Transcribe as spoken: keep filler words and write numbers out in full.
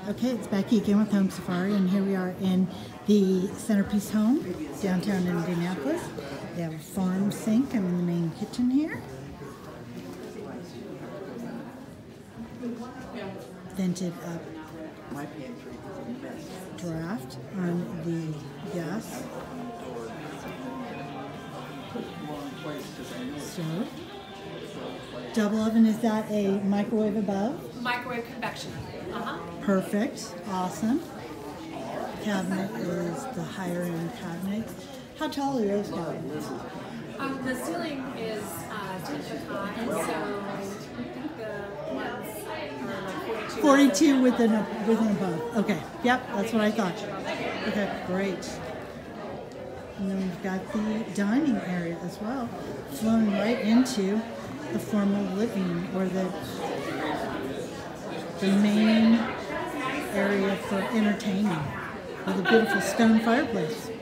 Okay, it's Becky again with Home Safari, and here we are in the Centerpiece Home, downtown Indianapolis. They have a farm sink. I'm in the main kitchen here. Vented up draft on the gas stove. Double oven, is that a microwave above? Microwave convection. Uh-huh. Perfect. Awesome. Cabinet is the higher end cabinet. How tall are those cabinets? Um, the ceiling is uh, ten foot high, so I think the ones are like forty-two. forty-two with an, with an above. Okay. Yep, that's what I thought. Okay, great. And then we've got the dining area as well, flowing right into the formal living, or the the main area for entertaining, with a beautiful stone fireplace.